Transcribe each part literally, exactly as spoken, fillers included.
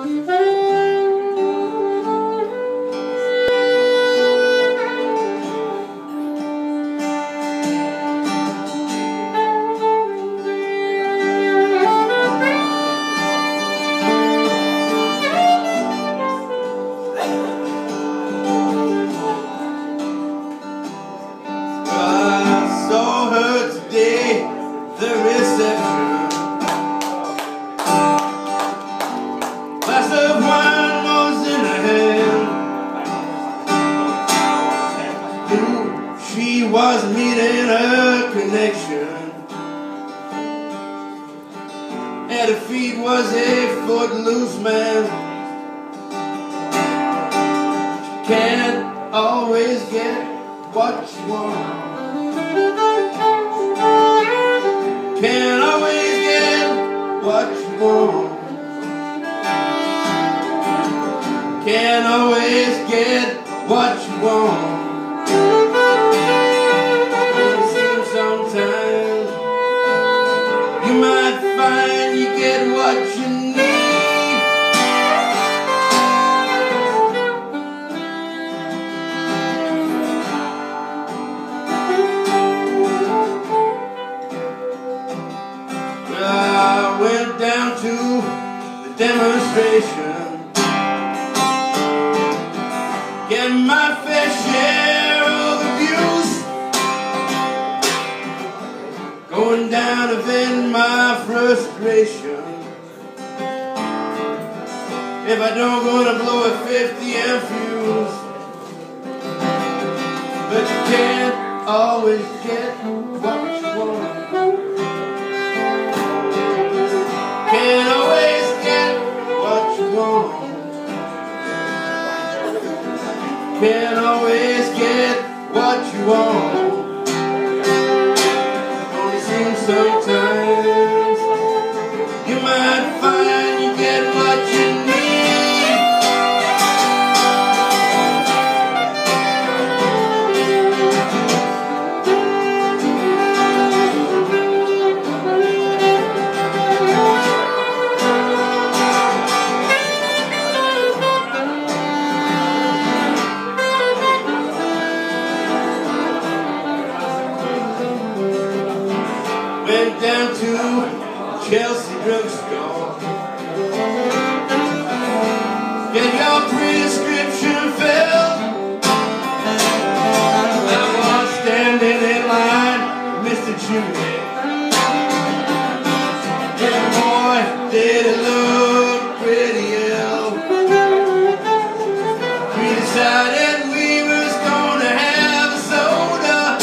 The reception, glass of wine was in her hand. Who she was meeting her connection. At her feet was a footloose man. She can't always get what she wants. Can't always get what you want. Can't always get what you want. It seems sometimes you might find you get what you need. I went down to the demonstration, getting my fair share of abuse, going down to vent my frustration. If I don't, gonna blow a fifty amp fuse. But you can't always get what you want. Can't always get what you want. Can't always get what you want. Only seems sometimes you might find you get what you need. Went down to Chelsea drugstore, get your prescription filled. I was standing in line, Mister Jimmy. And boy, did it look pretty ill. We decided we was gonna have a soda.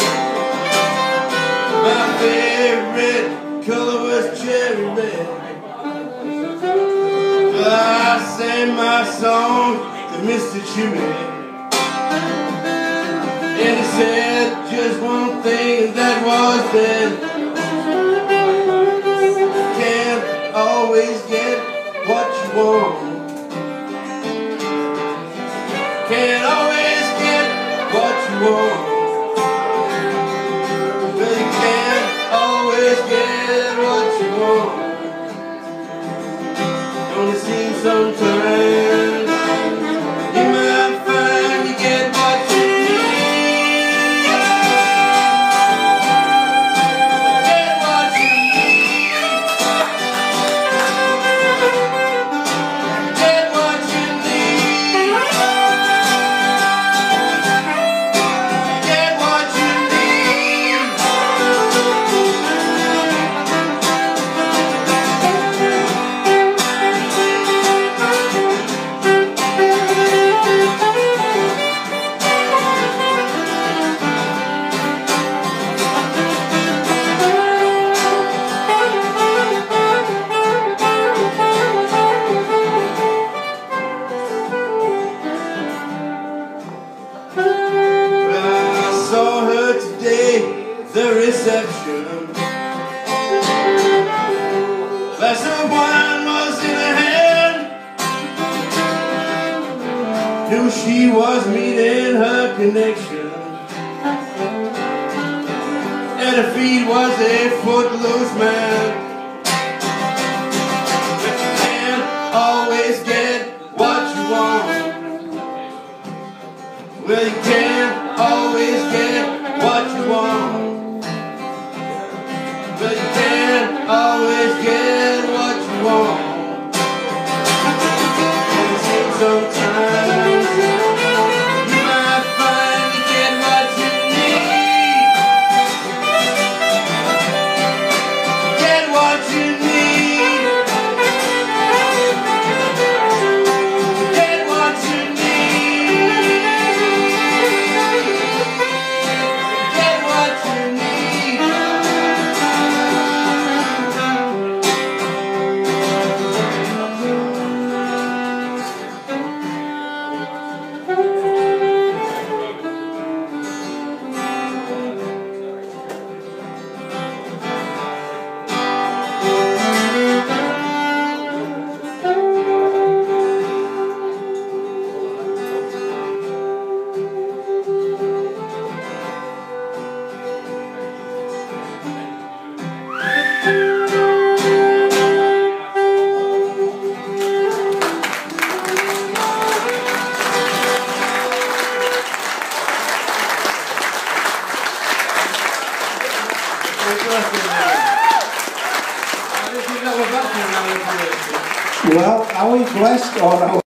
My favorite color was cherry red. I sang my song to Mister Jimmy, and he said just one thing, and that was that can't always get what you want. Can't always get what you want. But you can't always get what you want. Don't it seem sometimes you might find you get what you need. Get what you need. Get what you need. Get what you need. I saw her today, the reception. Glass of wine was in her hand. Knew she was meeting her connection. At her feet was a footloose man. But you can't always get But you can't always get what you want. But you can't always get what you want. And it seems sometimes you might find you get what you need. Get what you need. Get what you need. Get what you need. Well, are we blessed or are we